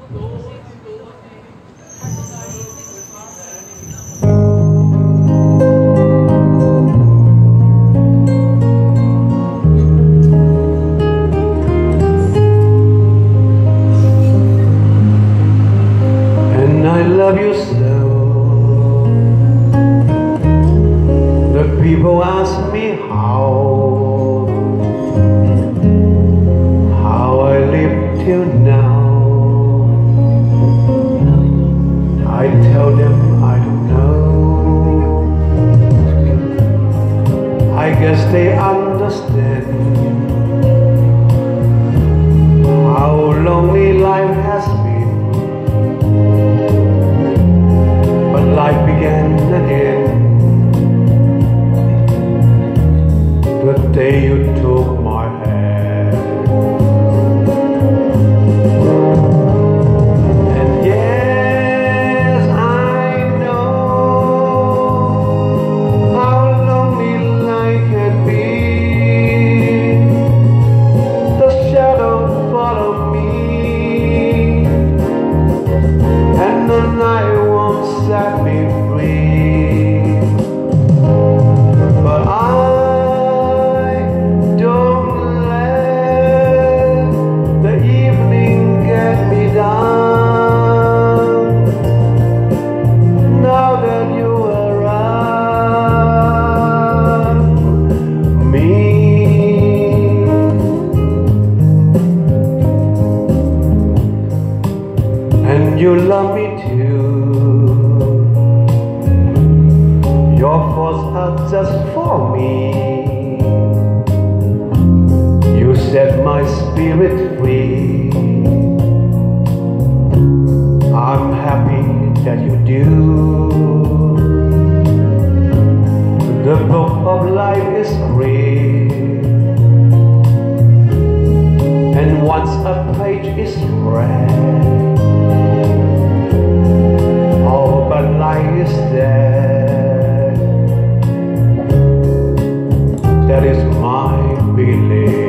I love you so. The people ask me how I live till now. I tell them I don't know. I guess they understand how lonely life has been. Life began again the day you took my hand. And yes, I know how lonely life can be. The shadow followed me, and the night won't set me free. But I don't let the evening get me down. Now that you are around me, and you love me too. Your thoughts are just for me. You set my spirit free. I'm happy that you do. The book of life is great, and once a page is read, all but life is dead. That is my belief.